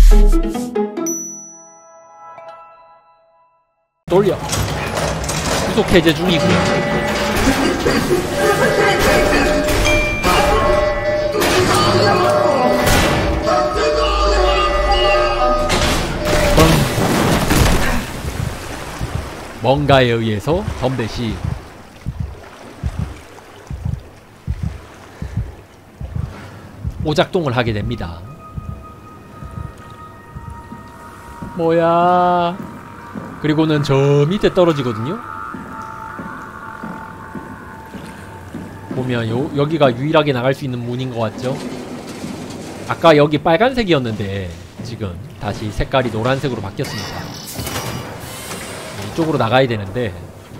돌려. 구속 해제 중이고요. 뭔가에 의해서 덤뱃이 오작동을 하게 됩니다. 뭐야. 그리고는 저 밑에 떨어지거든요. 보면 여기가 유일하게 나갈 수 있는 문인 것 같죠? 아까 여기 빨간색이었는데 지금 다시 색깔이 노란색으로 바뀌었습니다. 이쪽으로 나가야 되는데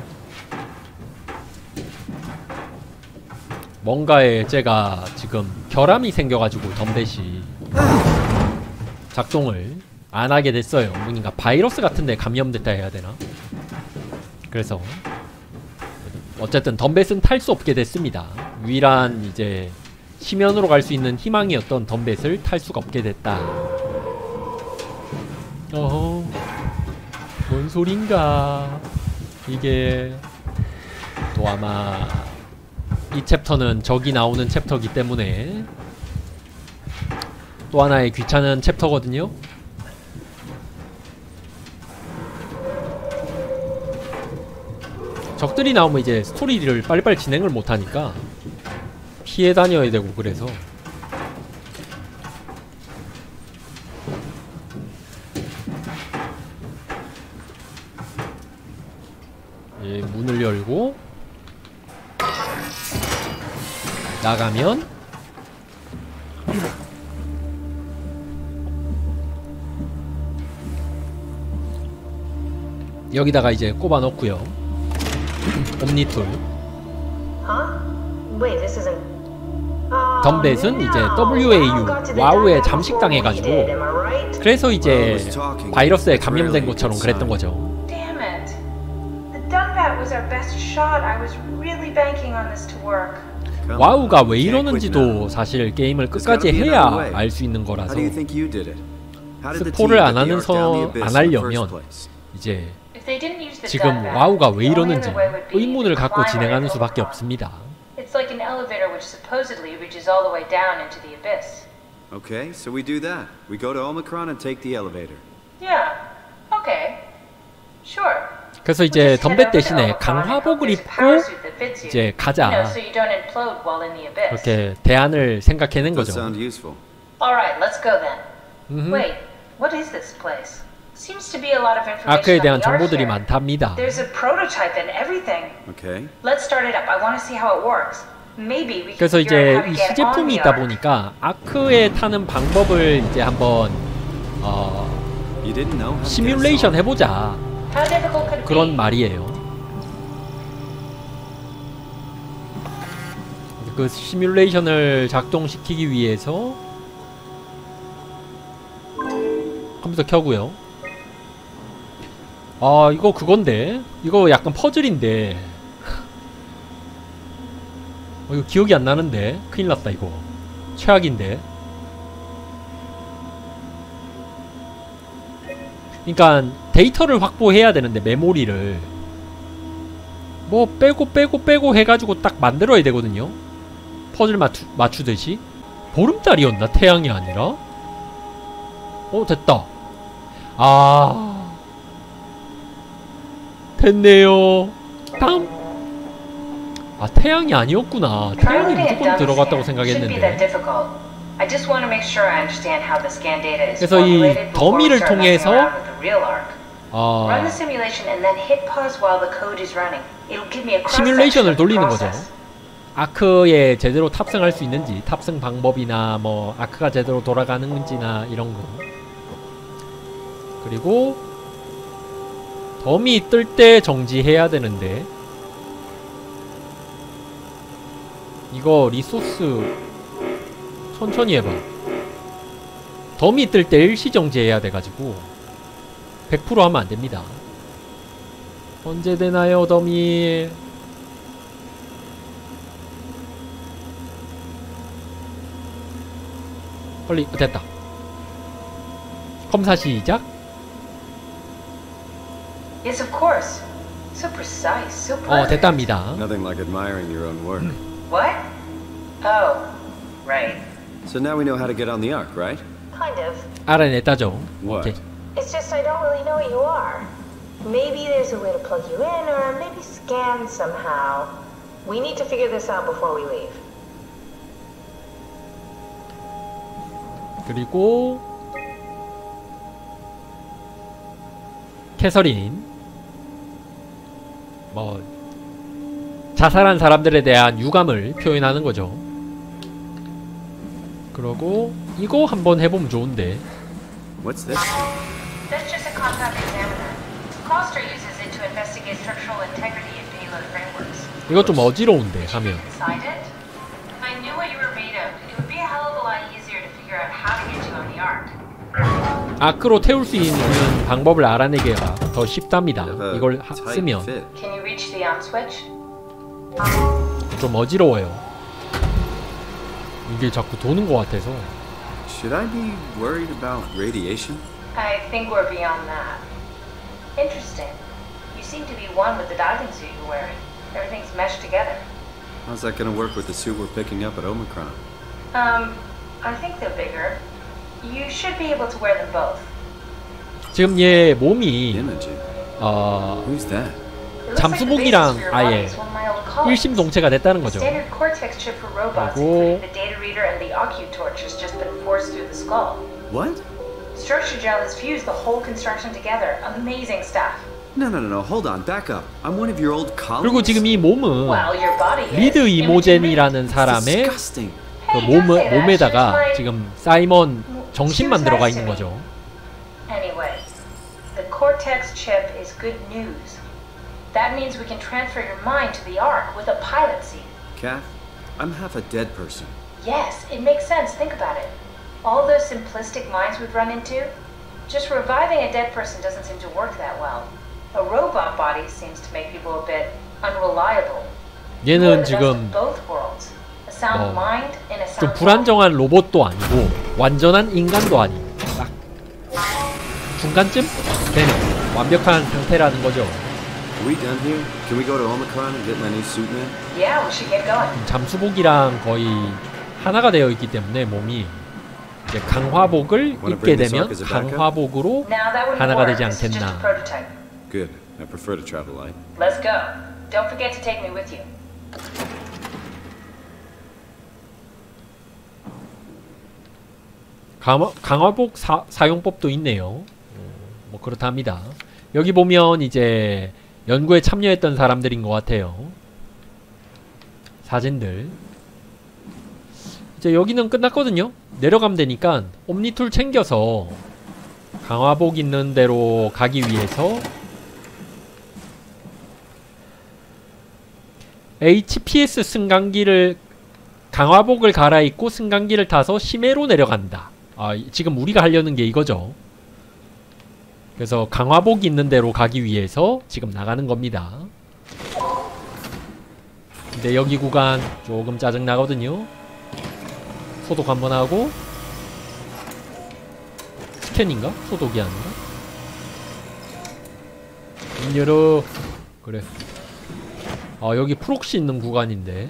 뭔가에 제가 지금 결함이 생겨가지고 덤뱃이 작동을 안 하게 됐어요. 뭔가 바이러스 같은데 감염됐다 해야 되나? 그래서 어쨌든 덤뱃은 탈 수 없게 됐습니다. 유일한 이제 심연으로 갈 수 있는 희망이었던 덤뱃을 탈 수가 없게 됐다. 어허, 뭔 소린가? 이게 또 아마 이 챕터는 적이 나오는 챕터이기 때문에 또 하나의 귀찮은 챕터거든요. 적들이 나오면 이제 스토리를 빨리빨리 진행을 못하니까 피해 다녀야 되고 그래서 예, 문을 열고 나가면 여기다가 이제 꼽아 넣고요. 옴니툴. 덤뱃은 이제 WAU 와우에 잠식당해가지고 그래서 이제 바이러스에 감염된 것처럼 그랬던 거죠. 와우가 왜 이러는지도 사실 게임을 끝까지 해야 알 수 있는 거라서 스포를 안 하려면 이제 지금 와우가 왜 이러는지 의문을 갖고 진행하는 수밖에 없습니다. It's like an elevator which supposedly reaches all the way down into the abyss. Okay, so we do that. We go to Omicron and take the elevator. Yeah. Okay. Sure. 그래서 이제 덤뱃 대신에 강화복을 입고 이제 가자. 그렇게 대안을 생각해낸 거죠. Alright, let's go then. Wait, what is this place? Seems to be a lot of information. 아크에 대한 정보들이 많답니다. There's a prototype and everything. Okay. Let's start it up. I want to see how it works. Maybe we can 그래서 figure 이제 out how to 이 get on 시제품이 the 있다 ark. 보니까 아크에 타는 방법을 이제 한번 You didn't know how to 시뮬레이션 해보자. How difficult could it 그런 be? 말이에요. 그 시뮬레이션을 작동시키기 위해서 컴퓨터 켜고요. 아, 이거 그건데? 이거 약간 퍼즐인데. 이거 기억이 안 나는데? 큰일 났다, 이거. 최악인데? 그니까, 데이터를 확보해야 되는데, 메모리를. 뭐, 빼고 해가지고 딱 만들어야 되거든요? 퍼즐 맞추듯이. 보름달이었나? 태양이 아니라? 됐다. 아. 됐네요. 다음. 아, 태양이 아니었구나. 태양이 무조건 들어갔다고 생각했는데. 그래서 이 더미를 통해서 시뮬레이션을 돌리는 거죠. 아크에 제대로 탑승할 수 있는지, 탑승 방법이나 뭐 아크가 제대로 돌아가는지나 이런 거. 그리고 덤이 뜰 때 정지해야 되는데 이거 리소스 천천히 해봐. 덤이 뜰 때 일시 정지해야 돼가지고 100% 하면 안됩니다. 언제 되나요 덤이? 빨리. 됐다. 검사 시작. Yes, of course. So precise, so perfect. 됐답니다. Nothing like admiring your own work. What? Oh, right. So now we know how to get on the Ark, right? Kind of. 알아냈다죠. What? 이제 It's just I don't really know what you are. Maybe there's a way to plug you in, or maybe scan somehow. We need to figure this out before we leave. 그리고 캐서린 뭐 자살한 사람들에 대한 유감을 표현하는 거죠. 그러고 이거 한번 해보면 좋은데. What's this? That's just a compact examiner. Coster uses it to investigate structural integrity in payload frameworks. 이거 좀 어지러운데 하면. Inside it? If I knew what you were made of, it would be a hell of a lot easier to figure out how to get you on the Ark. 아크로 태울 수 있는 방법을 알아내기가 더 쉽답니다. 이걸 쓰면. Can you reach the on switch? 좀 어지러워요. 이게 자꾸 도는 것 같아서. Should I be worried about radiation? I think we're beyond that. Interesting. You seem to be one with the diving suit you're wearing. Everything's meshed together. How's that gonna work with the suit we're picking up at Omicron? I think they're bigger. You should be able to wear them both. 지금 얘 몸이 Imogen. Who's that? It looks like the basis 잠수복이랑 for your 아예 body is one of my old colleagues. 일심동체가 됐다는 거죠. Standard Cortex chip for robots, 그리고 including the data reader and the OcuTorch, has just been forced through the skull. What? Structure gel has fused the whole construction together. Amazing stuff. No, hold on, back up. I'm one of your old colleagues. 그리고 지금 이 몸은 Well, your body is. 리드 이모젠이라는 사람의 Disgusting. 그 몸에다가 지금 사이먼 정신만 들어가 있는 거죠. Anyway, the Cortex chip is good news. That means we can transfer your mind to the Ark with a pilot seat. Kath, I'm half a dead person. Yes, it makes sense. Think about it. All those simplistic minds we've run into, just reviving a dead person doesn't seem to work that well. A robot body seems to make people a bit unreliable. 얘는 지금 both worlds. A sound mind and a 좀 sound 불안정한 로봇도 아니고 완전한 인간도 아니고 딱 중간쯤 되는 완벽한 상태라는 거죠. Are we done here? Can we go to Omicron and get my new suit man? Yeah, we should get going. 잠수복이랑 거의 하나가 되어 있기 때문에 몸이 이제 강화복을 입게 되면 강화복으로 Now that wouldn't 하나가 work. 되지 This is just a 않겠나. prototype. Good. I prefer to travel light. Let's go. Don't forget to take me with you. 강화복 사용법도 있네요. 뭐 그렇답니다. 여기 보면 이제 연구에 참여했던 사람들인 것 같아요. 사진들. 이제 여기는 끝났거든요. 내려가면 되니까 옴니툴 챙겨서 강화복 있는 데로 가기 위해서 HPS 승강기를 강화복을 갈아입고 승강기를 타서 심해로 내려간다. 지금 우리가 하려는 게 이거죠. 그래서 강화복 있는 데로 가기 위해서 지금 나가는 겁니다. 근데 여기 구간 조금 짜증나거든요. 소독 한번 하고 스캔인가? 소독이 아닌가? 문 열어. 그래. 여기 프록시 있는 구간인데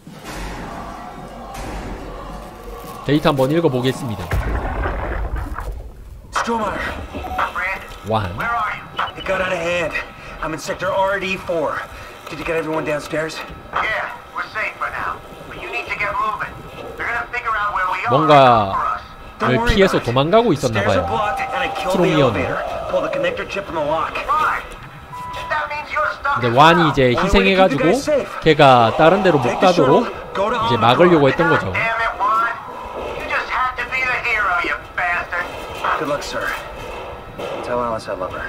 데이터 한번 읽어보겠습니다. Stromeyer. One. Where are you? It got out of hand. I'm in sector RD4. Did you get everyone downstairs? Yeah, we're safe for now. But you need to get moving. They're gonna figure out where we are. 뭔가를 피해서 도망가고 있었나봐요. 스트로미어는. Pull the connector chip from the lock. Fine. That means you're stuck. 근데 완이 이제 희생해가지고 걔가 다른 데로 못 가도록 이제 막으려고 했던 거죠. Damn it, Juan. You just had to be the hero, you bastard. Good luck, sir. Tell Alice I love her.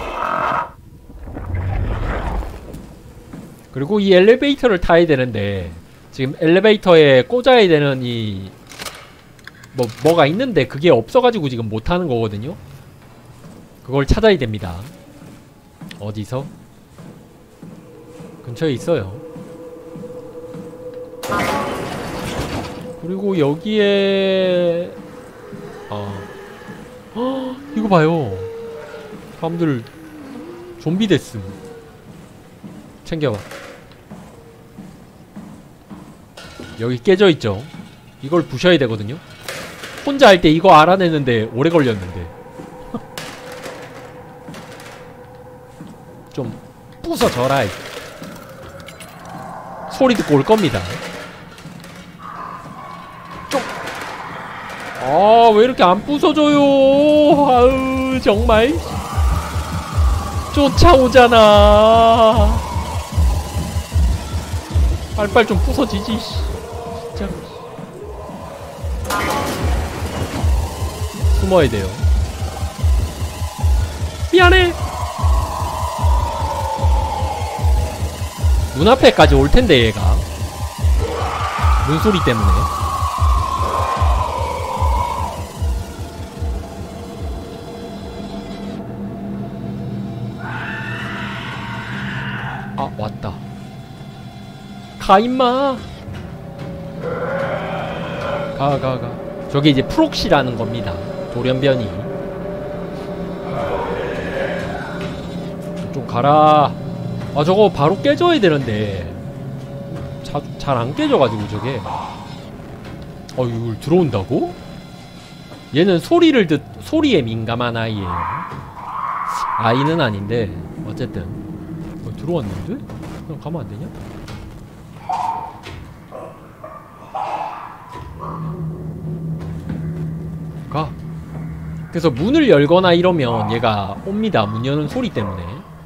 그리고 이 엘리베이터를 타야 되는데 지금 엘리베이터에 꽂아야 되는 이 뭐가 있는데 그게 없어가지고 지금 못 타는 거거든요. 그걸 찾아야 됩니다. 어디서? 근처에 있어요. 그리고 여기에 이거 봐요. 사람들 좀비 됐음. 챙겨봐. 여기 깨져있죠. 이걸 부셔야 되거든요. 혼자 할 때 이거 알아내는데 오래 걸렸는데. 좀 부숴져라. 소리 듣고 올 겁니다. 좀. 아, 왜 이렇게 안 부숴져요? 아우, 정말. 쫓아오잖아. 빨빨 좀 부서지지. 진짜. 숨어야 돼요. 미안해. 눈앞에까지 올 텐데 얘가. 문소리 때문에. 아, 왔다. 가 임마. 가. 저게 이제 프록시라는 겁니다. 돌연변이. 좀 가라. 아, 저거 바로 깨져야 되는데 잘 안 깨져가지고 저게. 이걸 들어온다고? 얘는 소리에 민감한 아이예요. 아이는 아닌데 어쨌든 들어왔는데? 그냥 가면 안 되냐? 가. 그래서 문을 열거나 이러면 얘가 옵니다. 문 여는 소리 때문에.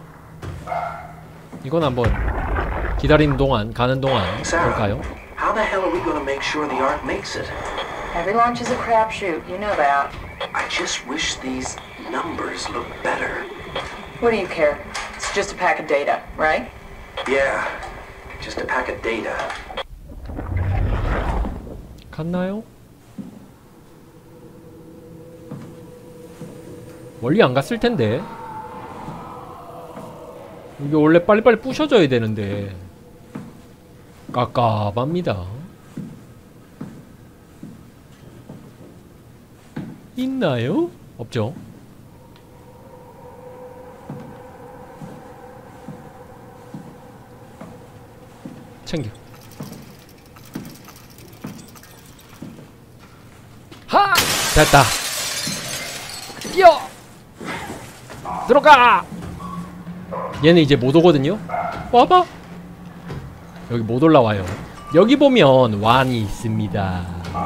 이건 한번 기다리는 동안, 가는 동안 볼까요? How the hell are we gonna make sure the Ark makes it? Every launch is a crapshoot, you know that. I just wish these numbers looked better. What do you care? It's just a pack of data, right? Yeah, just a pack of data. 갔나요? 멀리 안 갔을 텐데. 이게 원래 빨리빨리 부셔져야 되는데 깝깝합니다. 있나요? 없죠? 챙겨. 하! 됐다. 뛰어! 들어가! 얘는 이제 못 오거든요? 와봐! 여기 못 올라와요. 여기 보면 완이 있습니다.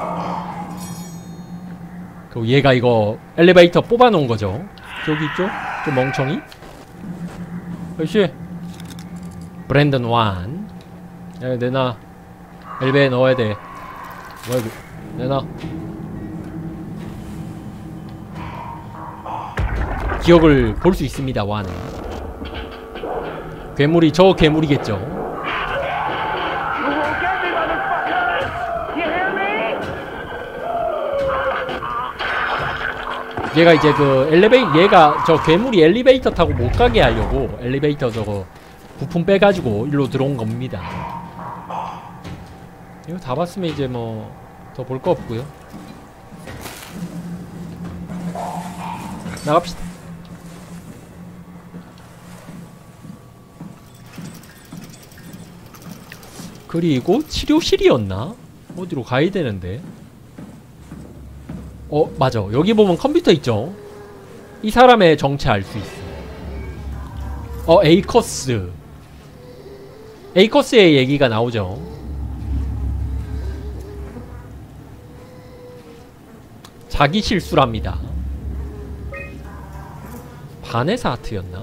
그리고 얘가 이거 엘리베이터 뽑아놓은 거죠. 저기 있죠? 저 멍청이? 역시 브랜든 완. 야, 내놔. 엘베에 넣어야 돼. 뭐야, 내놔. 기억을 볼 수 있습니다, 완은. 괴물이 저 괴물이겠죠. 얘가 이제 얘가 저 괴물이 엘리베이터 타고 못 가게 하려고 엘리베이터 저거 부품 빼가지고 일로 들어온 겁니다. 이거 다 봤으면 이제 뭐 더 볼 거 없고요. 나갑시다. 그리고 치료실이었나? 어디로 가야 되는데? 맞아. 여기 보면 컴퓨터 있죠? 이 사람의 정체 알 수 있어. 에이커스. 에이커스의 얘기가 나오죠. 자기 실수랍니다. 바네사 아트였나?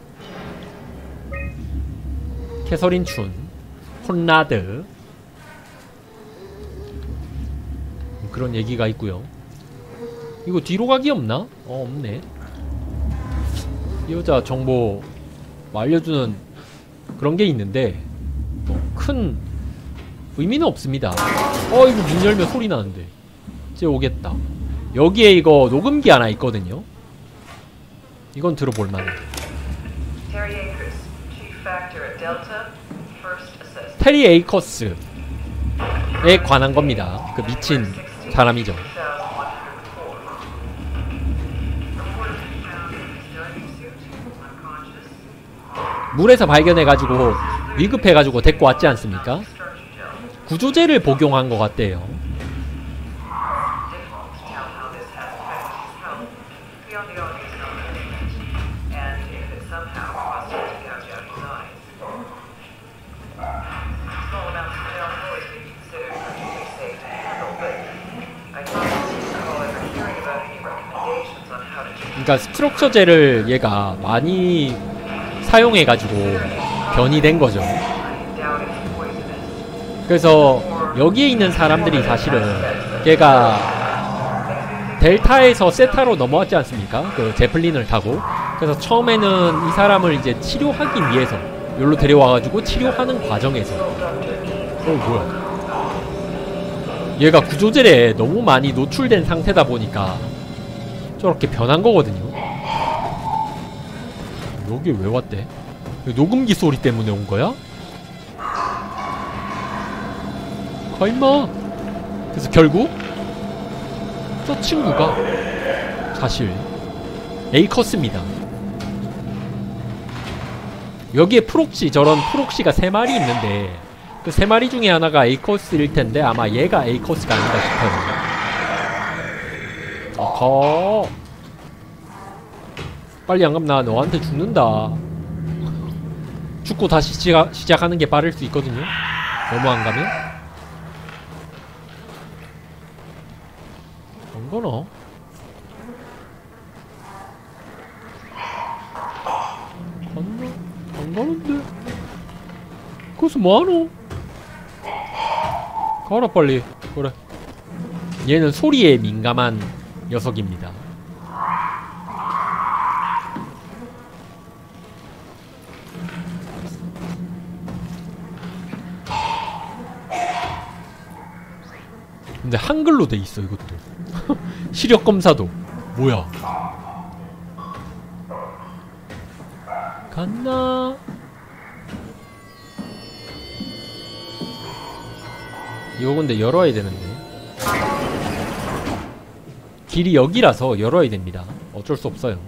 캐서린 춘, 콘라드. 그런 얘기가 있고요. 이거 뒤로 가기 없나? 없네. 이 여자 정보 뭐 알려주는 그런 게 있는데 뭐 큰 의미는 없습니다. 이거 문 열면 소리 나는데 이제 오겠다. 여기에 이거 녹음기 하나 있거든요. 이건 들어볼 만해. 테리 에이커스에 관한 겁니다. 그 미친 사람이죠. 물에서 발견해가지고 위급해가지고 데리고 왔지 않습니까? 구조제를 복용한 것 같대요. 그러니까 스트럭처제를 얘가 많이 사용해가지고 변이 된 거죠. 그래서 여기에 있는 사람들이 사실은 걔가 델타에서 세타로 넘어왔지 않습니까? 그 제플린을 타고. 그래서 처음에는 이 사람을 이제 치료하기 위해서 여기로 데려와가지고 치료하는 과정에서 뭐야, 얘가 구조젤에 너무 많이 노출된 상태다 보니까 저렇게 변한 거거든요. 여기 왜 왔대? 녹음기 소리 때문에 온 거야? 가 임마. 그래서 결국 저 친구가 사실 에이커스입니다. 여기에 프록시, 저런 프록시가 3마리 있는데 그 3마리 중에 하나가 에이커스일 텐데 아마 얘가 에이커스가 아닌가 싶어요. 어허, 빨리 안 가면 나 너한테 죽는다. 죽고 다시 시작하는 게 빠를 수 있거든요. 너무 안 가면. 안 가나? 갔나? 안 가는데? 거기서 뭐하노? 가라 빨리. 그래, 얘는 소리에 민감한 녀석입니다. 근데 한글로 돼 있어 이것도. 시력 검사도. 뭐야? 갔나? 이거 근데 열어야 되는데. 길이 여기라서 열어야 됩니다. 어쩔 수 없어요.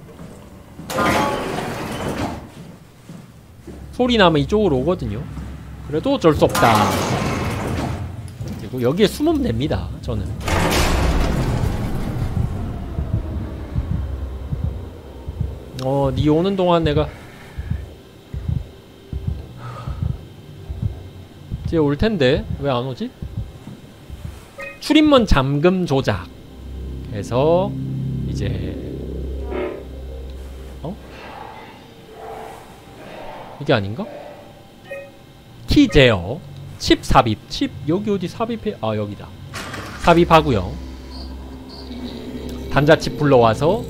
소리 나면 이쪽으로 오거든요. 그래도 어쩔 수 없다. 그리고 여기에 숨으면 됩니다. 저는. 니 오는 동안 내가 이제 올 텐데 왜 안 오지? 출입문 잠금 조작 해서 이제 이게 아닌가? 키 제어, 칩 삽입, 칩 여기 어디 삽입해? 아 여기다. 삽입하고요. 단자칩 불러와서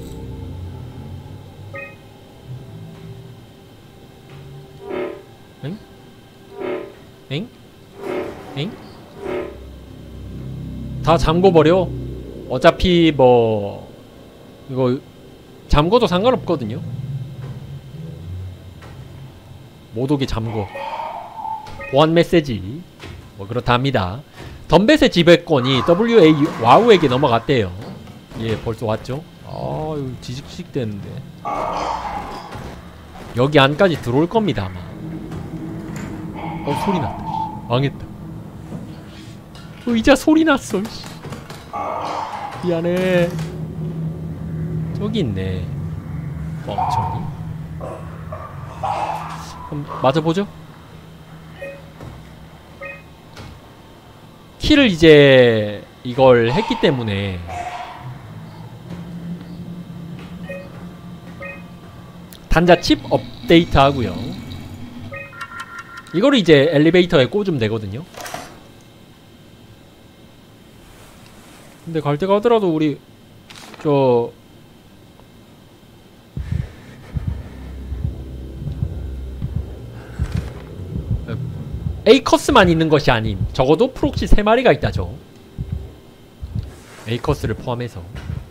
엥? 엥? 엥? 다 잠궈버려. 어차피 뭐 이거 잠궈도 상관없거든요. 못 오게 잠궈. 보안 메시지 뭐 그렇답니다. 덤벳의 지배권이 WA 와우에게 넘어갔대요. 예, 벌써 왔죠? 아유, 지직식 되는데. 여기 안까지 들어올 겁니다 아마. 소리 났다. 망했다. 의자 소리 났어. 미안해. 저기 있네. 멍청이. 그럼 맞아보죠. 키를 이제 이걸 했기 때문에 단자 칩 업데이트 하고요. 이거를 이제 엘리베이터에 꽂으면 되거든요. 근데 갈 때 가더라도 우리 저 에이커스만 있는 것이 아닌 적어도 프록시 3마리가 있다죠. 에이커스를 포함해서.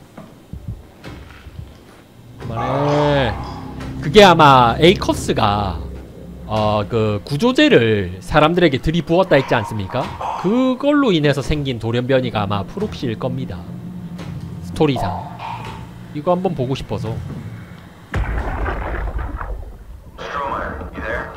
그만해. 그게 아마 에이커스가 그 구조제를 사람들에게 들이부었다 했지 않습니까? 그걸로 인해서 생긴 돌연변이가 아마 프록시일 겁니다. 스토리상. 이거 한번 보고 싶어서. Stromeyer, you there?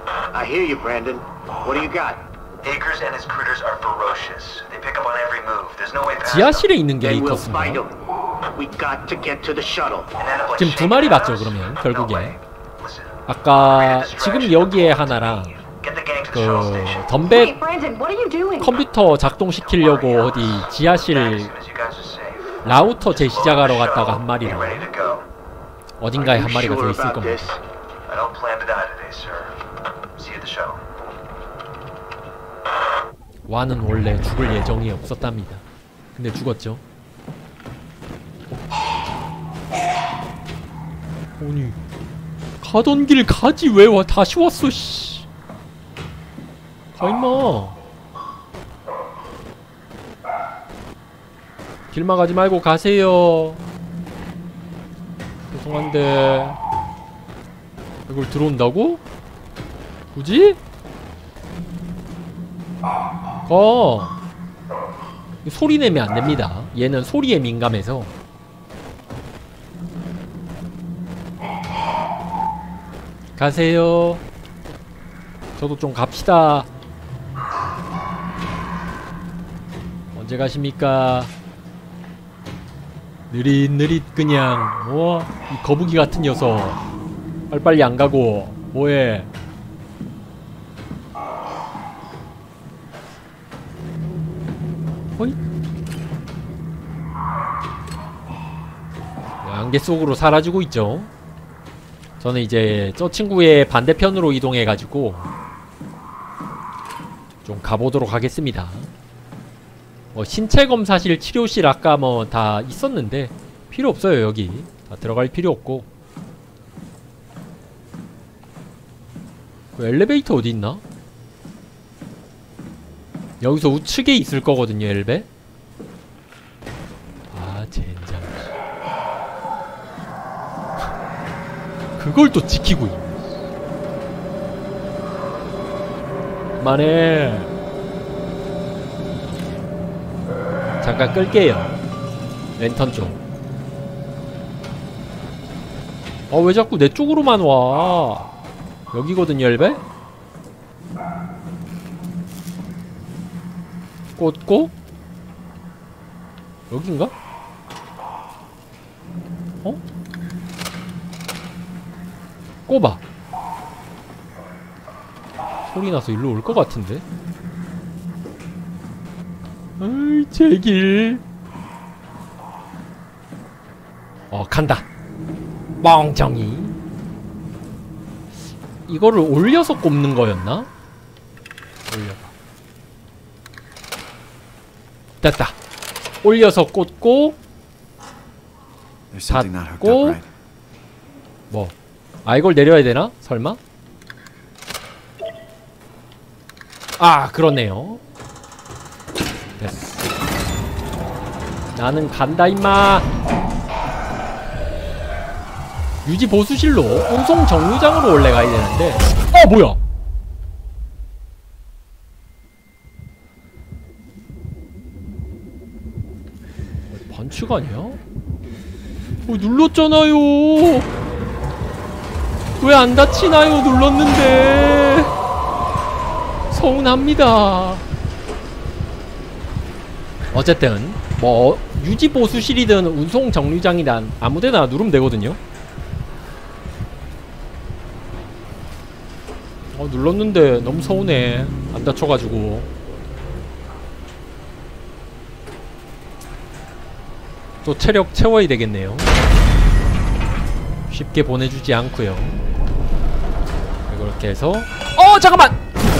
hear you, Brandon. What do you got? Akers and his critters are ferocious. They pick up on every move. There's no way past them. 지하실에 있는 게 Then we'll fight 에이커스인가? them. We got to get to the shuttle. And end up like 지금 두 shaking 마리 봤죠 house? 그러면 No 결국에. way. Listen, 아까 지금 여기에 하나랑 get the gang to the shuttle station. 그 덤백 Brandon, what are you doing? 컴퓨터 작동시키려고 어디 지하실 As soon as you guys are safe. 라우터 재시작하러 갔다가 한 Be 마리랑 ready to go. 어딘가에 Are 한 you 마리가 더 sure 있을 about 겁니다. this? I don't plan to die today, sir. See you at the shuttle. 와는 원래 죽을 예정이 없었답니다. 근데 죽었죠. 아니 가던 길 가지 왜 와 다시 왔어 씨. 가 임마. 길만 가지 말고 가세요. 죄송한데 이걸 들어온다고? 굳이? 소리 내면 안 됩니다. 얘는 소리에 민감해서. 가세요. 저도 좀 갑시다. 언제 가십니까? 느릿느릿 그냥 이 거북이 같은 녀석 빨리빨리 안 가고 뭐해? 호잇. 안개 속으로 사라지고 있죠. 저는 이제 저 친구의 반대편으로 이동해가지고 좀 가보도록 하겠습니다. 신체검사실, 치료실 아까 뭐 다 있었는데 필요 없어요. 여기 다 들어갈 필요 없고. 그 엘리베이터 어디 있나? 여기서 우측에 있을 거거든요. 엘베. 아 젠장. 그걸 또 지키고 있네. 그만해. 잠깐 끌게요. 랜턴 쪽. 왜 자꾸 내 쪽으로만 와. 여기거든요, 엘베? 꽂고? 여긴가? 꼽아. 소리 나서 일로 올 것 같은데? 어이, 제길. 간다. 멍청이. 이거를 올려서 꼽는 거였나? 올려봐. 됐다. 올려서 꽂고 There's something not hooked up 닫고 right. 뭐? 이걸 내려야 되나? 설마? 그렇네요. 됐어. 나는 간다 임마. 유지 보수실로 운송 정류장으로 원래 가야 되는데. 뭐야? 반칙 아니야? 눌렀잖아요. 왜 안 다치나요? 눌렀는데. 서운합니다. 어쨌든 뭐 유지 보수실이든 운송 정류장이든 아무데나 누르면 되거든요. 눌렀는데 너무 서운해. 안 다쳐가지고. 또 체력 채워야 되겠네요. 쉽게 보내주지 않고요. 이렇게 해서 잠깐만!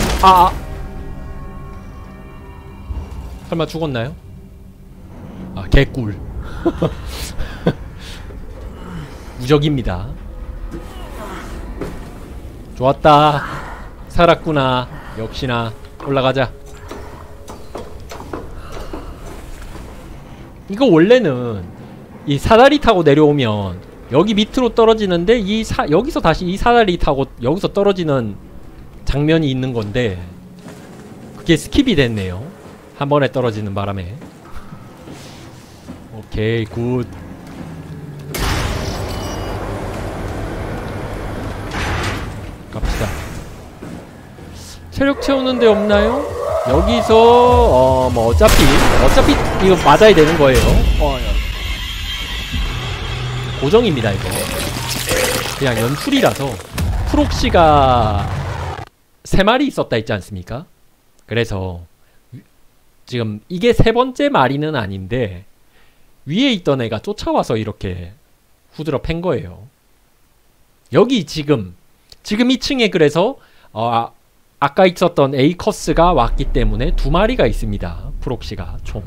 설마 죽었나요? 개꿀. 무적입니다. 좋았다. 살았구나. 역시나. 올라가자. 이거 원래는 이 사다리 타고 내려오면 여기 밑으로 떨어지는데 여기서 다시 이 사다리 타고 여기서 떨어지는 장면이 있는 건데 그게 스킵이 됐네요. 한 번에 떨어지는 바람에. 오케이 굿. 갑시다. 체력 채우는 데 없나요? 여기서 뭐 어차피 이거 맞아야 되는 거예요. 고정입니다 이거. 그냥 연출이라서. 프록시가 3마리 있었다 했지 않습니까? 그래서 지금 이게 3번째 마리는 아닌데 위에 있던 애가 쫓아와서 이렇게 후드러 팬 거예요. 여기 지금 2층에 그래서 아까 있었던 에이커스가 왔기 때문에 2마리가 있습니다. 프록시가 총.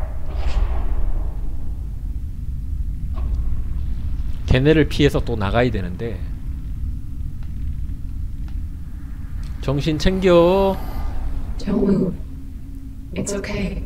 걔네를 피해서 또 나가야 되는데 정신 챙겨. Don't move. It's okay.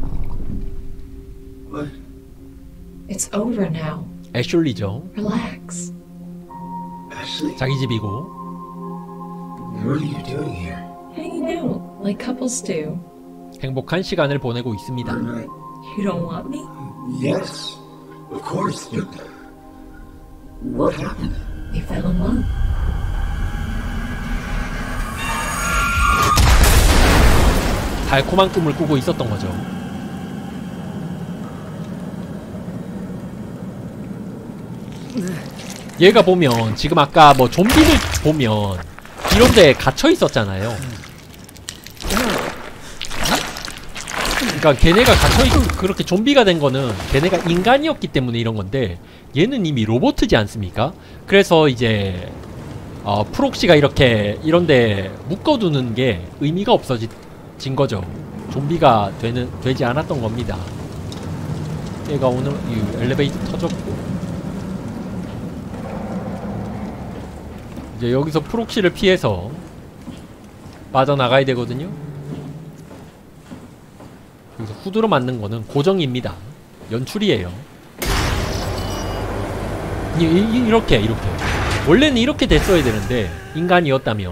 What? It's over now. 애슐리죠. Relax. Ashley? 자기 집이고. What are you doing here? Hanging out like couples do. 행복한 시간을 보내고 있습니다. I'm not... You don't want me? Yes, of course, but... What happened? We fell in love. 달콤한 꿈을 꾸고 있었던 거죠. 얘가 보면 지금 아까 뭐 좀비를 보면 이런데 갇혀 있었잖아요. 그러니까 걔네가 갇혀있고 그렇게 좀비가 된 거는 걔네가 인간이었기 때문에 이런 건데 얘는 이미 로봇이지 않습니까? 그래서 이제 프록시가 이렇게 이런데 묶어두는 게 의미가 없어진 거죠. 좀비가 되지 않았던 겁니다. 얘가 오늘 이 엘리베이터 터졌고 이제 여기서 프록시를 피해서 빠져나가야 되거든요. 여기서 후드로 맞는 거는 고정입니다. 연출이에요. 이렇게 원래는 이렇게 됐어야 되는데 인간이었다면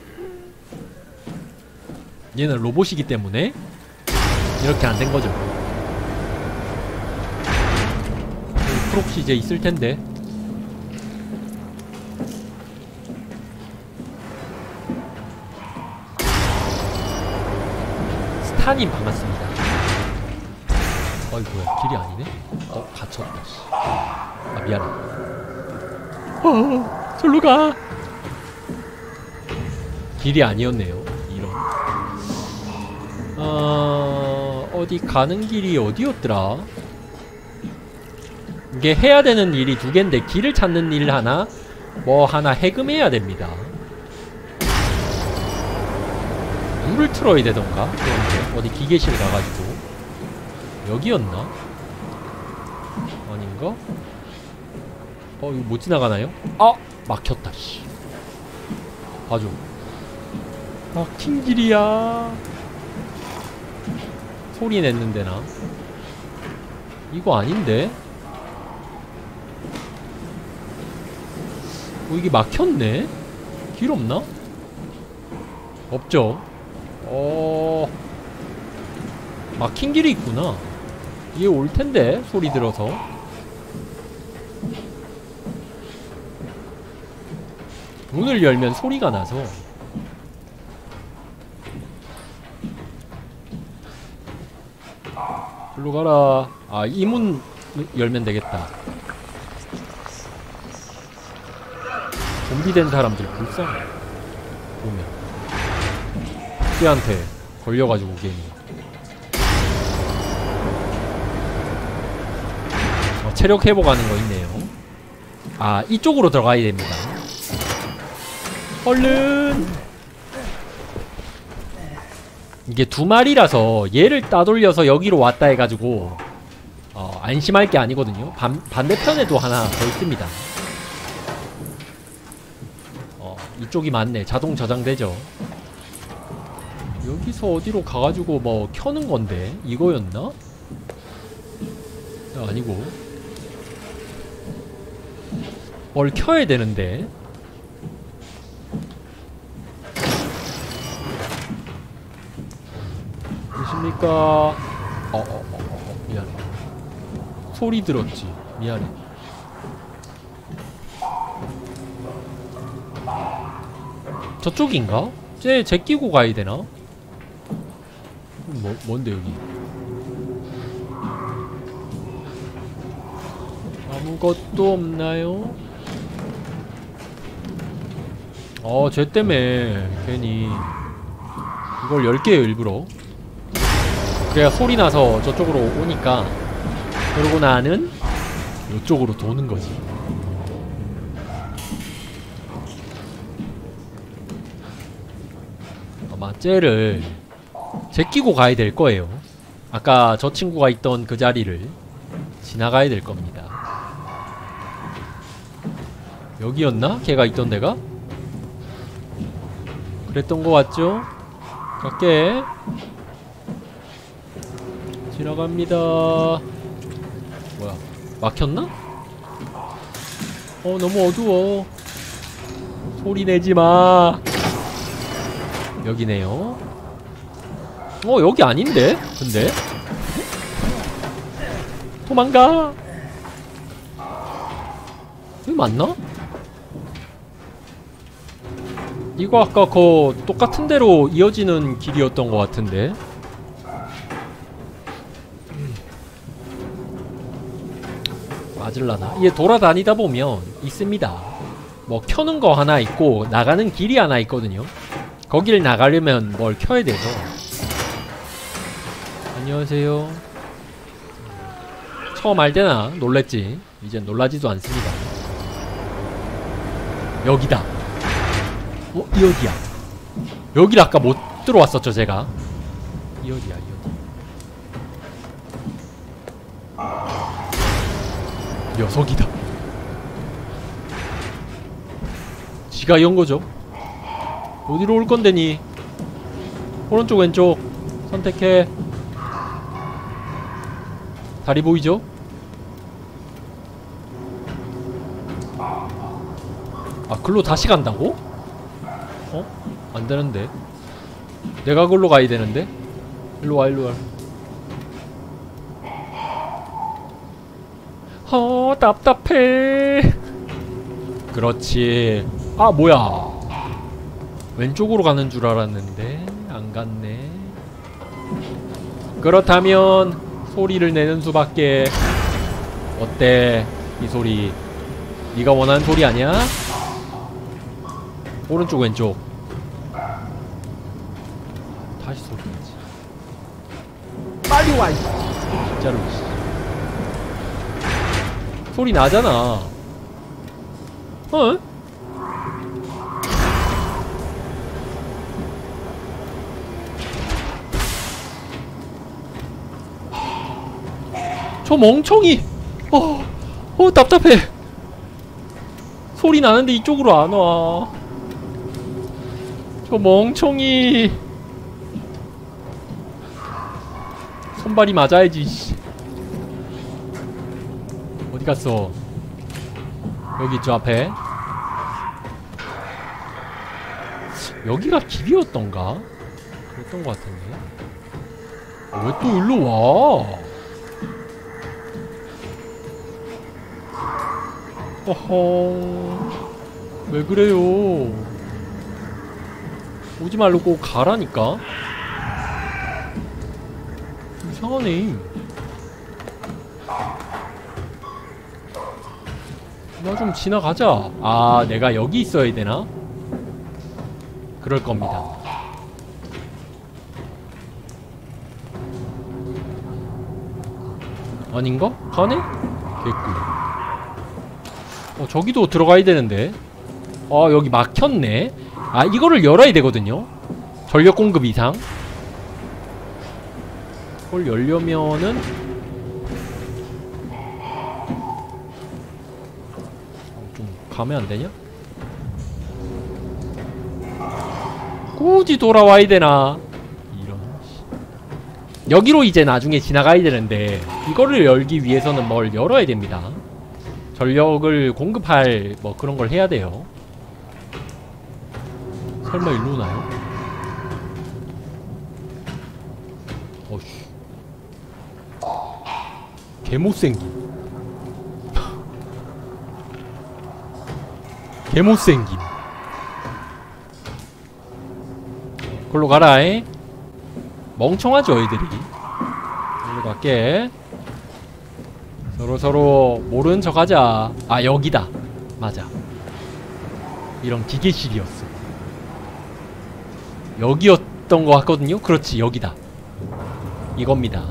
얘는 로봇이기 때문에 이렇게 안 된 거죠. 프록시 이제 있을 텐데. 스타님 반갑습니다. 어이구야, 길이 아니네? 갇혔다. 아, 미안해. 절로 가! 길이 아니었네요. 이런. 어디 가는 길이 어디였더라? 이게 해야 되는 일이 2개인데 길을 찾는 일 하나, 뭐 하나 해금해야 됩니다. 물을 틀어야 되던가? 그런데 어디 기계실 가가지고 여기였나? 아닌가? 이거 못 지나가나요? 아! 막혔다, 씨. 봐줘. 막힌 길이야. 소리 냈는데, 나. 이거 아닌데? 이게 막혔네? 길 없나? 없죠? 막힌 길이 있구나. 이게 올 텐데, 소리 들어서. 문을 열면 소리가 나서. 일로 가라. 아, 이 문 열면 되겠다. 좀비 된 사람들 불쌍해. 보면. 걔한테 걸려가지고 괜히. 체력 회복하는 거 있네요. 아, 이쪽으로 들어가야 됩니다. 얼른! 이게 2마리라서 얘를 따돌려서 여기로 왔다 해가지고 안심할 게 아니거든요. 반대편에도 하나 더 있습니다. 이쪽이 맞네. 자동 저장되죠. 여기서 어디로 가가지고 뭐 켜는 건데 이거였나? 아니고 뭘 켜야 되는데. 계십니까? 미안해. 소리 들었지. 미안해. 저쪽인가? 쟤 제끼고 가야 되나? 뭔데 여기? 아무것도 없나요? 쟤 때문에 괜히 이걸 10개요 일부러. 그래야 소리 나서 저쪽으로 오니까, 그러고 나는 이쪽으로 도는 거지. 아마 쟤를 제끼고 가야 될 거예요. 아까 저 친구가 있던 그 자리를 지나가야 될 겁니다. 여기였나? 걔가 있던 데가? 그랬던 거 같죠? 갈게. 지나갑니다. 뭐야, 막혔나? 너무 어두워. 소리 내지마. 여기네요. 여기 아닌데? 근데? 도망가. 여기 맞나? 이거 아까 그 똑같은 데로 이어지는 길이었던 것 같은데. 맞을라나? 이게 돌아다니다 보면 있습니다. 뭐 켜는 거 하나 있고 나가는 길이 하나 있거든요. 거길 나가려면 뭘 켜야 돼서. 안녕하세요. 처음 알 때나 놀랬지. 이젠 놀라지도 않습니다. 여기다. 이 어디야? 여길 아까 못 들어왔었죠 제가. 이 어디야, 이 어디. 녀석이다. 지가 이은 거죠. 어디로 올 건데니? 오른쪽 왼쪽 선택해. 다리 보이죠? 글로 다시 간다고? 안 되는데. 내가 글로 가야 되는데? 일로 와, 일로 와. 답답해. 그렇지. 뭐야. 왼쪽으로 가는 줄 알았는데 안 갔네. 그렇다면 소리를 내는 수밖에. 어때 이 소리? 네가 원하는 소리 아니야? 오른쪽 왼쪽. 다시 소리 내지. 빨리 와. 진짜로. 소리 나잖아. 저 멍청이. 답답해. 소리 나는데 이쪽으로 안 와. 저 멍청이. 손발이 맞아야지. 어디 갔어? 여기 있죠, 앞에. 여기가 길이었던가? 그랬던 것 같은데. 왜 또 일로 와? 왜 그래요? 오지 말고 가라니까? 이상하네. 나 좀 지나가자. 내가 여기 있어야 되나? 그럴 겁니다. 아닌가? 가네? 개꿀. 저기도 들어가야 되는데. 여기 막혔네. 이거를 열어야 되거든요. 전력 공급 이상. 그걸 열려면은 좀 가면 안 되냐? 굳이 돌아와야 되나? 이런. 여기로 이제 나중에 지나가야 되는데 이거를 열기 위해서는 뭘 열어야 됩니다. 전력을 공급할 뭐 그런 걸 해야 돼요. 설마 일로 오나요? 어씨. 개못생김. 개못생김. 글로 가라잉. 멍청하죠 애들이. 글로 갈게. 서로 모르는 척 하자. 아 여기다. 맞아. 이런 기계실이었어. 여기였던 것 같거든요. 그렇지 여기다. 이겁니다.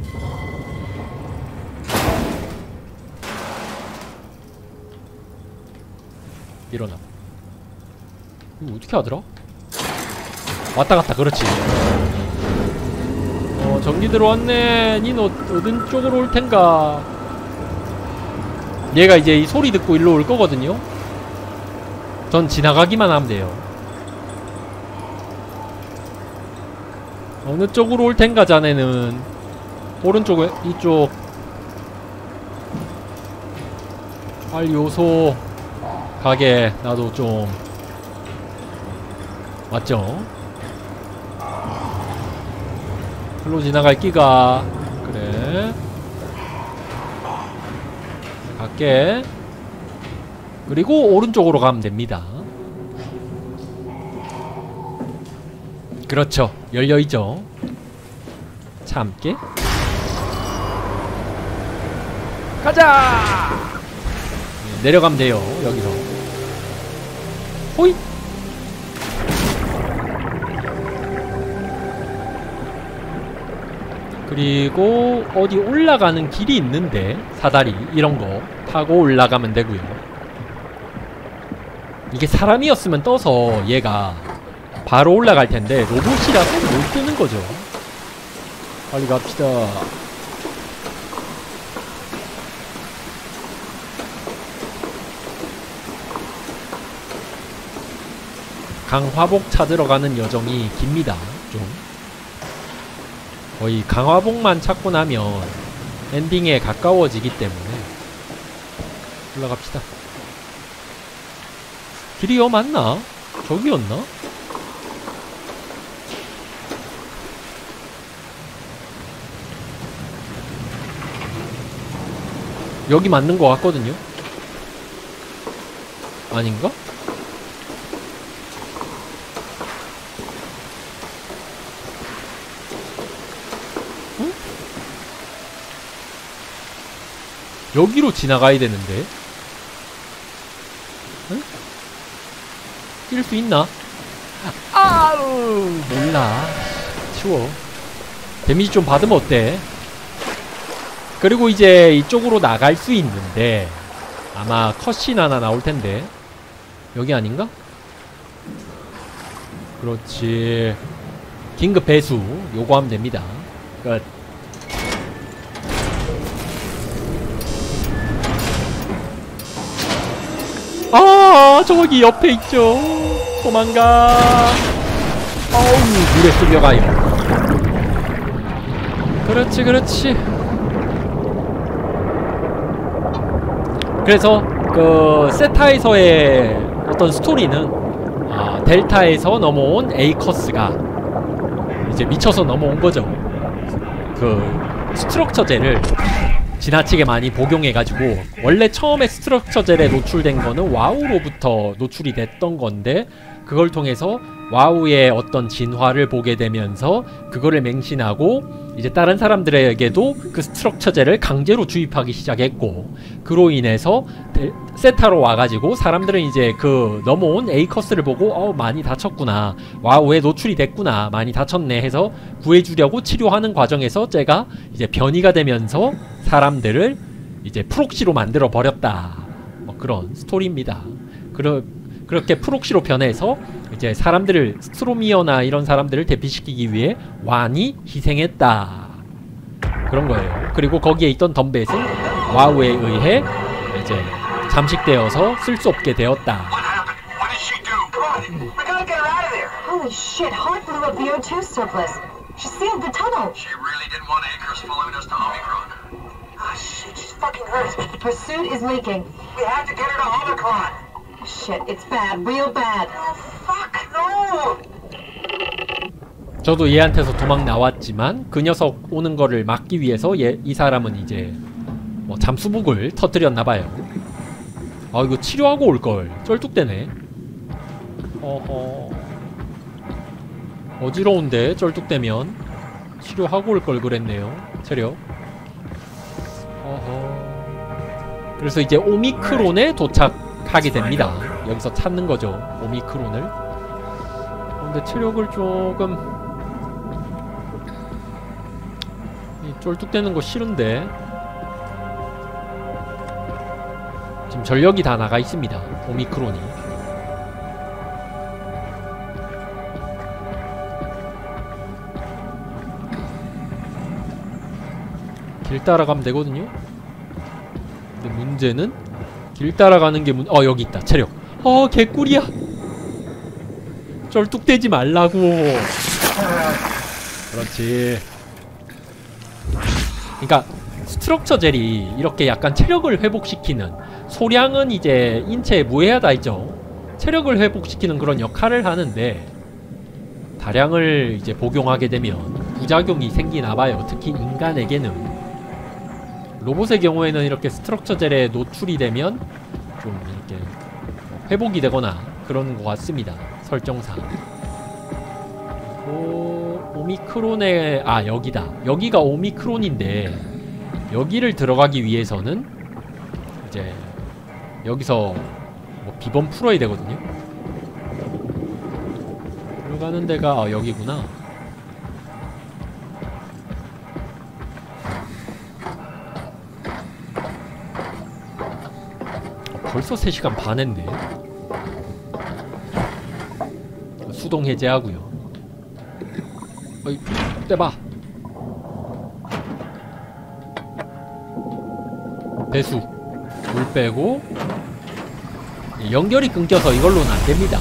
일어나. 이거 어떻게 하더라? 왔다갔다. 그렇지. 전기 들어왔네. 닌 어딘 쪽으로 올텐가. 얘가 이제 이 소리 듣고 일로 올 거거든요. 전 지나가기만 하면 돼요. 어느 쪽으로 올텐가 자네는. 오른쪽에 이쪽. 빨리 요소 가게. 나도 좀 맞죠? 글로 지나갈 끼가. 그래 갈게. 그리고 오른쪽으로 가면 됩니다. 그렇죠. 열려있죠. 참게. 가자. 내려가면 돼요. 여기서 호잇. 그리고 어디 올라가는 길이 있는데 사다리 이런거 타고 올라가면 되고요. 이게 사람이었으면 떠서 얘가 바로 올라갈텐데 로봇이라서 못 뜨는거죠. 빨리 갑시다. 강화복 찾으러 가는 여정이 깁니다. 좀 거의 강화복만 찾고 나면 엔딩에 가까워지기 때문에 올라갑시다. 길이 맞나? 저기였나? 여기 맞는 것 같거든요? 아닌가? 여기로 지나가야 되는데. 응? 뛸 수 있나? 아우 몰라. 치워. 데미지 좀 받으면 어때? 그리고 이제 이쪽으로 나갈 수 있는데 아마 컷신 하나 나올텐데. 여기 아닌가? 그렇지. 긴급 배수 요구하면 됩니다. 끝. 아 저기 옆에 있죠. 도망가. 어우 물에 쓸려가요. 그렇지 그렇지. 그래서 그 세타에서의 어떤 스토리는 델타에서 넘어온 에이커스가 이제 미쳐서 넘어온 거죠. 그 스트럭처제를 지나치게 많이 복용해가지고 원래 처음에 스트럭처젤에 노출된 거는 와우로부터 노출이 됐던 건데 그걸 통해서 와우의 어떤 진화를 보게 되면서 그거를 맹신하고 이제 다른 사람들에게도 그 스트럭처젤을 강제로 주입하기 시작했고 그로 인해서 세타로 와가지고 사람들은 이제 그 넘어온 에이커스를 보고 많이 다쳤구나, 와우에 노출이 됐구나, 많이 다쳤네 해서 구해주려고 치료하는 과정에서 쟤가 이제 변이가 되면서 사람들을 이제 프록시로 만들어 버렸다. 뭐 그런 스토리입니다. 그렇게 프록시로 변해서 이제 사람들을, 스트로미어나 이런 사람들을 대피시키기 위해 완이 희생했다. 그런 거예요. 그리고 거기에 있던 덤벳은 와우에 의해 이제 잠식되어서 쓸 수 없게 되었다. Holy shit, Hart blew up the O2 surplus. She sealed the tunnel. She really didn't want anchors following us to Omicron. Oh shit, she's fucking hurt. Her suit is leaking. We have to get her to Omicron. Shit, it's bad, real bad. Oh, fuck, no! 저도 얘한테서 도망 나왔지만 그 녀석 오는 거를 막기 위해서 이 사람은 이제 뭐 잠수복을 터뜨렸나봐요. 아 이거 치료하고 올걸. 쩔뚝대네. 어허. 어지러운데 쩔뚝대면 치료하고 올 걸 그랬네요. 체력. 어허. 그래서 이제 오미크론에 도착하게 됩니다. 여기서 찾는 거죠, 오미크론을. 근데 체력을 조금 쫄뚝대는 거 싫은데. 지금 전력이 다 나가 있습니다, 오미크론이. 길 따라가면 되거든요. 근데 문제는 길 따라가는 게 여기 있다. 체력. 개꿀이야. 쩔뚝대지 말라고. 그렇지. 그러니까 스트럭처 젤이 이렇게 약간 체력을 회복시키는, 소량은 이제 인체에 무해하다 했죠. 체력을 회복시키는 그런 역할을 하는데 다량을 이제 복용하게 되면 부작용이 생기나봐요. 특히 인간에게는. 로봇의 경우에는 이렇게 스트럭처 젤에 노출이 되면 좀 이렇게 회복이 되거나 그런 것 같습니다, 설정상. 오미크론의 여기다. 여기가 오미크론인데 여기를 들어가기 위해서는 이제 여기서 뭐 비번 풀어야 되거든요. 들어가는 데가 여기구나. 벌써 3시간 반 했네. 수동 해제하고요. 어이, 떼봐. 배수 물 빼고. 연결이 끊겨서 이걸로는 안 됩니다.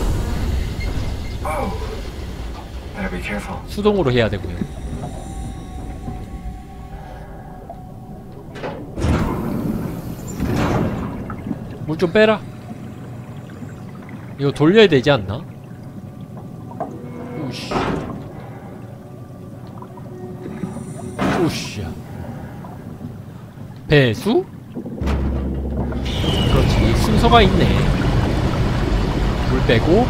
수동으로 해야 되고요. 물 좀 빼라. 이거 돌려야 되지 않나? 우씨. 우씨야. 배수? 그렇지. 순서가 있네. 물 빼고.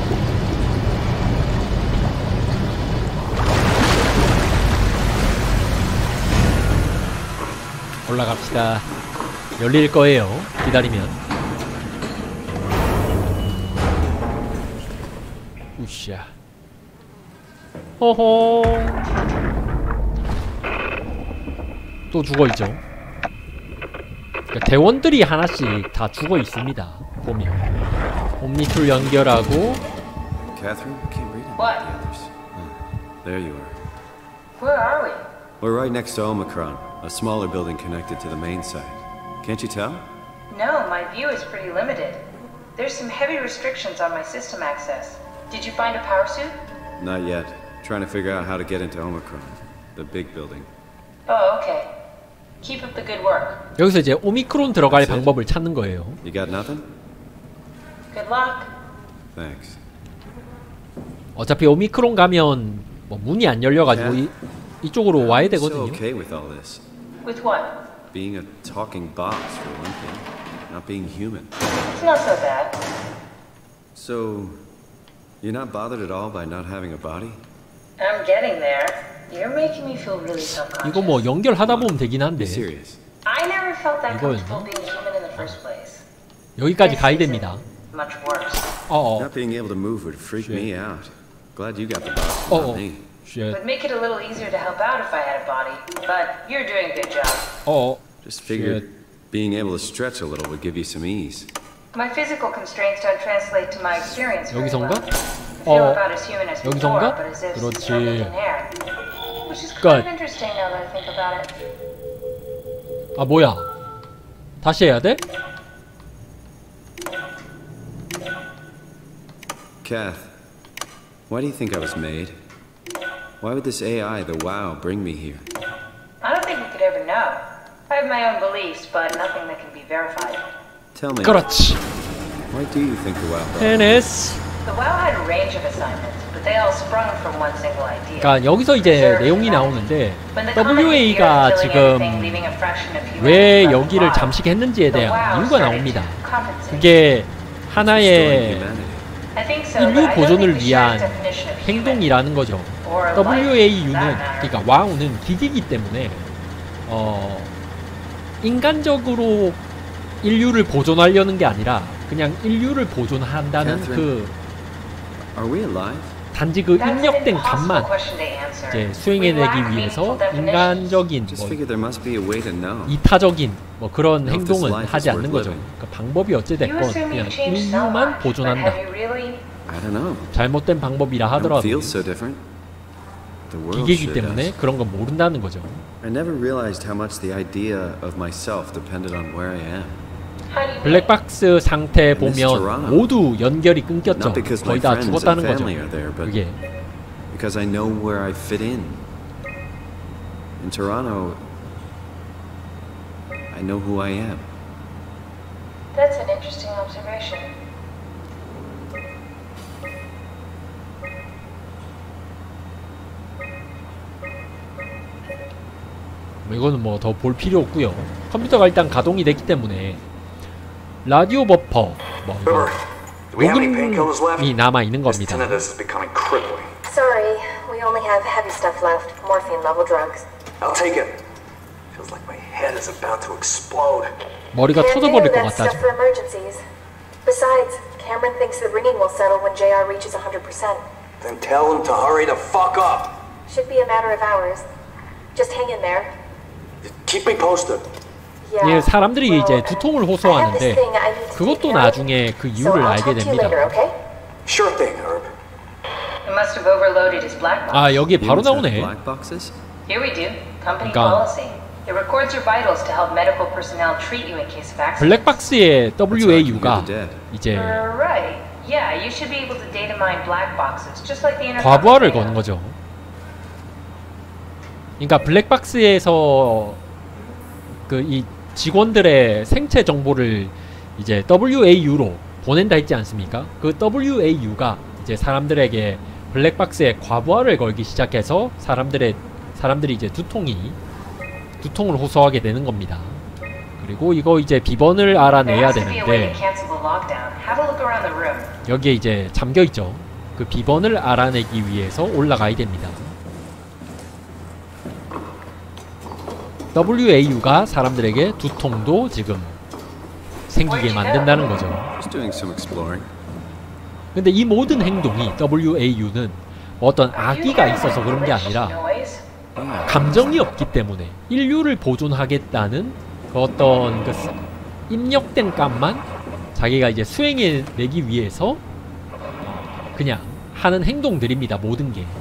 올라갑시다. 열릴 거예요, 기다리면. 우샤. 호호. 또 죽어있죠. 그러니까 대원들이 하나씩 다 죽어있습니다, 보면. 옴니툴 연결하고. Catherine, I can't read any What? of the others. There you are. Where are we? We're right next to Omicron, a smaller building connected to the main site. Can't you tell? No, my view is pretty limited. There's some heavy restrictions on my system access. Did you find a power suit? Not yet. Trying to figure out how to get into Omicron, the big building. Oh, okay. Keep up the good work. 여기서 이제 오미크론 들어갈 방법을 찾는 거예요. You got nothing? Good luck. Thanks. 어차피 오미크론 가면 뭐 문이 안 열려가지고 이쪽으로 와야 So 되거든요. okay with all this? With what? Being a talking box for one thing, not being human. It's not so bad. So, you're not bothered at all by not having a body? I'm getting there. You're making me feel really self-conscious. 이거 뭐 연결하다 보면 되긴 한데 Be serious. I never felt that 이거였나? comfortable being human in the first place. 여기까지 가야 됩니다. Much worse. Not being able to move would freak me out. Glad you got the box, not me. 쉣. Would make it a little easier to help out if I had a body, but you're doing a good job. Just figured being able to stretch a little would give you some ease. My physical constraints don't translate to my experience very well. 여기선가? I feel about as human as before, 여기선가? but as if 그렇지. smoking in air. Which is Good. kind of interesting now that I think about it. 아 뭐야? 다시 해야 돼? Kath, why do you think I was made? Why would this AI, the WoW, bring me here? I don't think we could ever know. I have my own beliefs, but nothing that can be verified. Tell me, 그렇지. why do you think the WoW brought me? NS. The WoW had a range of assignments, but they all sprung from one single idea. 그러니까 여기서 이제 내용이 나오는데 WA가 지금 왜 여기를 잠식했는지에 대한 이유가 나옵니다. 그게 하나의 인류 보존을 위한 행동이라는 거죠. Or life, for WAU는 that matter. 그러니까 와우는 기기이기 때문에 인간적으로 인류를 보존하려는 게 아니라 그냥 인류를 보존한다는 Catherine. 그 Are we alive? 단지 그 That's an 입력된 impossible 값만 question to answer. 이제 We 수행해내기 lack 위해서 meaningful definitions. 인간적인 Just 뭐 figured there must be a way to know. 이타적인 뭐 그런 Know if this 행동은 life 하지 is 않는 worth 거죠. living. 그러니까 방법이 어찌 You 됐건 assume 그냥 you've changed so 인류만 much, but 보존한다. have you really? I don't know. 잘못된 방법이라 I don't 하더라도 feel so different. The world 기계이기 sure 때문에 does. 그런 건 모른다는 거죠. I never realized how much the idea of myself depended on where I am. How do you mean? 블랙박스 상태 And this 보면 Toronto. 모두 연결이 끊겼죠. Not because my 거의 다 friends and 죽었다는 거죠. family are there, but 그게 because I know where I fit in. In Toronto, I know who I am. That's an interesting observation. 이거는 뭐 더 볼 필요 없고요. 컴퓨터가 일단 가동이 됐기 때문에 라디오 버퍼 뭐 이거 Do we have any painkillers left? 녹음이 남아 있는 This 겁니다. tinnitus is becoming crippling. Sorry, we only have heavy stuff left. Morphine level drugs. I'll take it. Feels like my head is about to explode. 머리가 Can't do 터져버릴 것 that 같다 stuff 지금. for emergencies. Besides, Cameron thinks the ringing will settle when JR reaches 100%. Then tell him to hurry the fuck up. Should be a matter of hours. Just hang in there. Keep me posted. Yeah. 예, 사람들이 well, 이제 두통을 I have this 호소하는데 thing I need to take 그것도 care of. 나중에 그 So 이유를 I'll 알게 talk to you later, 됩니다. okay? Sure thing, Herb. It must have overloaded his black box. 아 여기에 바로 Humans have 나오네. black boxes? Here we do. Company 그러니까 policy. It records your vitals to help medical personnel treat you in case of accidents. 블랙박스의 WAU가 이제 Right. Yeah, you should be able to data mine black boxes, just like the internet. 과부하를 거는 거죠. 그러니까 블랙박스에서 그 이 직원들의 생체 정보를 이제 WAU로 보낸다 했지 않습니까? 그 WAU가 이제 사람들에게 블랙박스에 과부하를 걸기 시작해서 사람들이 이제 두통을 호소하게 되는 겁니다. 그리고 이거 이제 비번을 There 알아내야 has to be a way 되는데 to cancel the lockdown. Have a look around the room. 여기에 이제 잠겨 있죠. 그 비번을 알아내기 위해서 올라가야 됩니다. WAU가 사람들에게 두통도 지금 생기게 만든다는 거죠. Just doing some exploring. 근데 이 모든 행동이 WAU는 어떤 악의가 있어서 그런 게 아니라 감정이 없기 때문에 인류를 보존하겠다는 그 어떤 그 입력된 값만 자기가 이제 수행해내기 위해서 그냥 하는 행동들입니다. 모든 게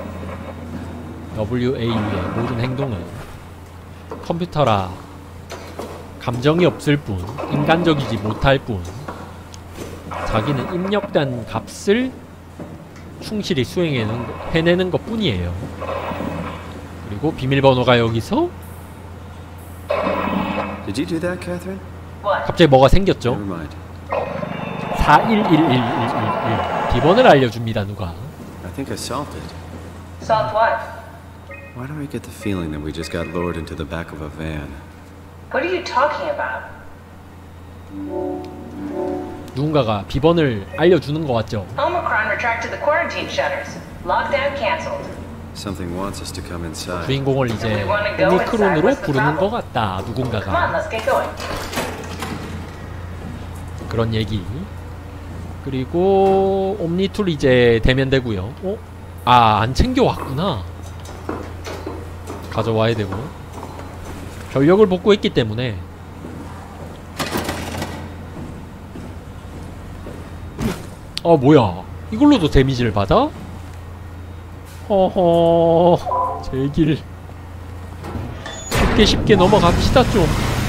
WAU의 모든 행동은 컴퓨터라 감정이 없을 뿐 인간적이지 못할 뿐 자기는 입력된 값을 충실히 해내는 것 뿐이에요. 그리고 비밀번호가 여기서 Did you do that, Catherine? What? 갑자기 뭐가 생겼죠? Never mind. 411111 비번을 알려줍니다. 누가 I think I solved it. Solved what? Why do I get the feeling that we just got lured into the back of a van? What are you talking about? 누군가가 비번을 알려주는 것 같죠? Omicron retracted the quarantine shutters. Lockdown canceled. Something wants us to come inside. 주인공을 이제 오미크론으로 부르는 것 같다. Come on, 누군가가 let's get going. 그런 얘기. 그리고 옴니툴 이제 되면 되고요. 아, 안 챙겨왔구나. 가져와야 되고 전력을 복구했기 때문에 뭐야 이걸로도 데미지를 받아? 허허 제길 쉽게 넘어갑시다 좀.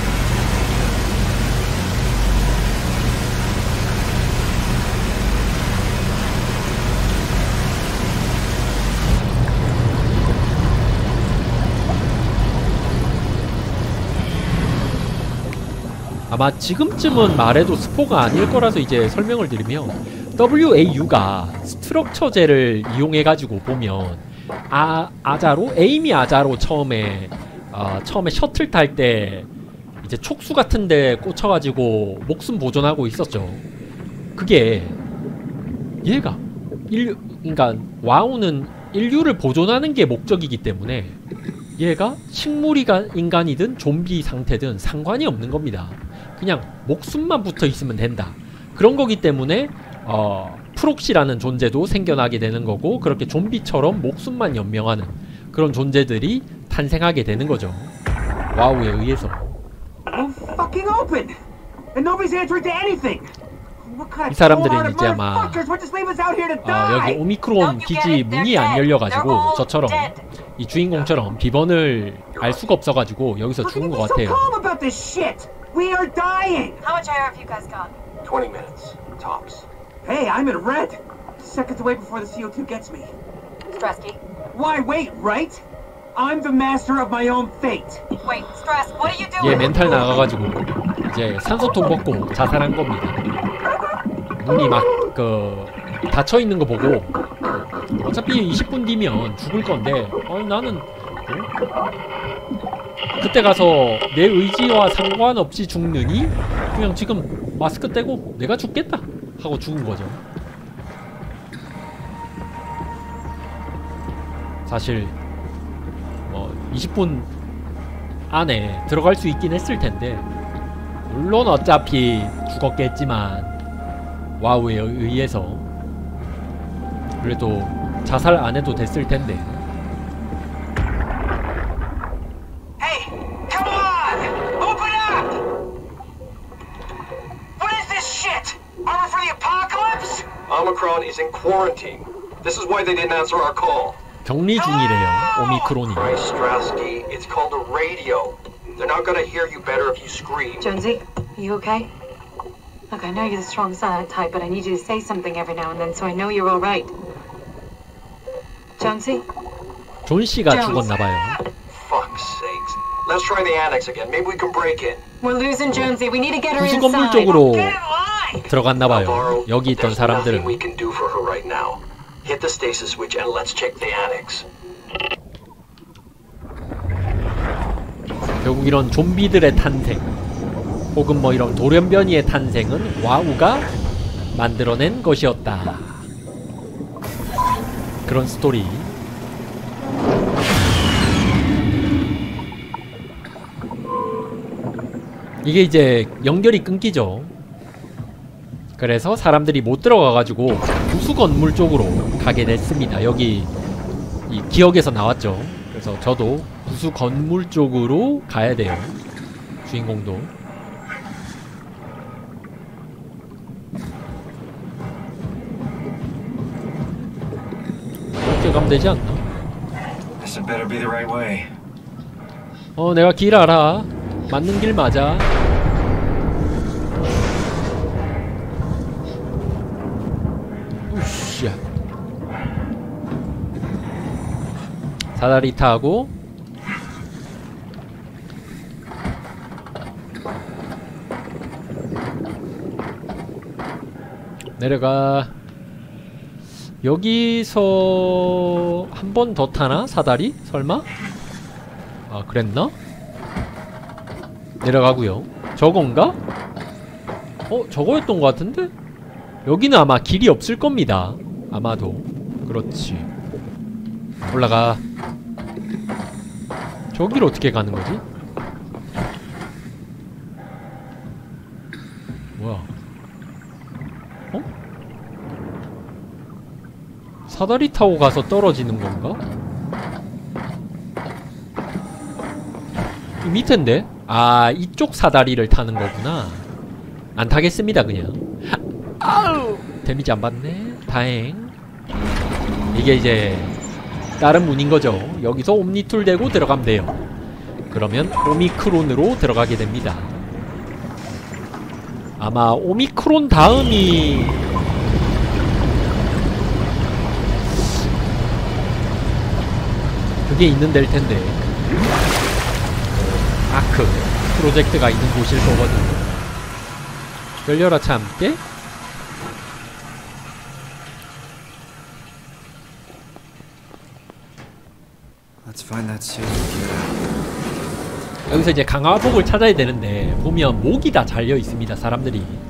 아마 지금쯤은 말해도 스포가 아닐 거라서 이제 설명을 드리면 WAU가 스트럭처제를 이용해가지고 보면 에이미 아자로 처음에 셔틀 탈 때 이제 촉수 같은데 꽂혀가지고 목숨 보존하고 있었죠. 그게 얘가 그러니까 와우는 인류를 보존하는 게 목적이기 때문에 얘가 식물인간이든 좀비 상태든 상관이 없는 겁니다. 그냥 목숨만 붙어 있으면 된다. 그런 거기 때문에 프록시라는 존재도 생겨나게 되는 거고, 그렇게 좀비처럼 목숨만 연명하는 그런 존재들이 탄생하게 되는 거죠. 와우에 의해서. Fucking open. And nobody's answering to anything. 이 사람들은 이제 아마 여기 오미크론 기지 문이 안 열려가지고 저처럼 이 주인공처럼 비번을 알 수가 없어가지고 여기서 죽은 것 같아요. We are dying. How much air have you guys got? 20 minutes, tops. Hey, I'm in red. Seconds away before the CO2 gets me. Stresky. Why wait, right? I'm the master of my own fate. Wait, Stress, what are you 얘 doing? 멘탈 나가가지고 이제 산소통 먹고 자살한 겁니다. 문이 막 닫혀 있는 거 보고 어차피 20분 뒤면 죽을 건데 나는 그때 가서 내 의지와 상관없이 죽느니 그냥 지금 마스크 떼고 내가 죽겠다 하고 죽은 거죠. 사실 20분 안에 들어갈 수 있긴 했을 텐데, 물론 어차피 죽었겠지만 와우에 의해서 그래도 자살 안 해도 됐을 텐데. Hey, come on! Open up! What is this shit? Armor for the apocalypse? Omicron is in quarantine. This is why they didn't answer our call. 격리 중이래요, 오미크론이. Christ, Strasky, it's called a radio. They're not gonna hear you better if you scream. Jonesy, are you okay? Look, I know you're the strong silent type, but I need you to say something every now and then so I know you're all right. Jonesy? 존 씨가 죽었나봐요. Fuck's sakes. Let's try the annex again. Maybe we can break in. We're losing Jonesy. We need to get her 부수 건물 inside. 쪽으로 들어갔나봐요. 여기 있던 사람들은. We can do for her right now. Hit the stasis switch and let's check the annex. 결국 이런 좀비들의 탄생 혹은 뭐 이런 돌연변이의 탄생은 와우가 만들어낸 것이었다. 그런 스토리. 이게 이제 연결이 끊기죠. 그래서 사람들이 못 들어가가지고 부수 건물 쪽으로 가게 됐습니다. 여기 이 기억에서 나왔죠. 그래서 저도 부수 건물 쪽으로 가야 돼요. 주인공도. 이렇게 가면 되지 않나? 내가 길 알아. 맞는 길 맞아. 우씨야. 사다리 타고 내려가. 여기서 한 번 더 타나? 사다리? 설마? 아, 그랬나? 내려가고요. 저건가? 저거였던 것 같은데? 여기는 아마 길이 없을 겁니다. 아마도. 그렇지. 올라가. 저기를 어떻게 가는 거지? 뭐야? 사다리 타고 가서 떨어지는 건가? 이 밑인데? 아, 이쪽 사다리를 타는 거구나. 안 타겠습니다, 그냥. 아우! 데미지 안 받네. 다행. 이게 이제 다른 문인 거죠. 여기서 옴니툴 대고 들어가면 돼요. 그러면 오미크론으로 들어가게 됩니다. 아마 오미크론 다음이 그게 있는 데일 텐데. 아크 프로젝트가 있는 곳일 거거든. 열려라 참깨. 여기서 이제 강화복을 찾아야 되는데 보면 목이 다 잘려 있습니다. 사람들이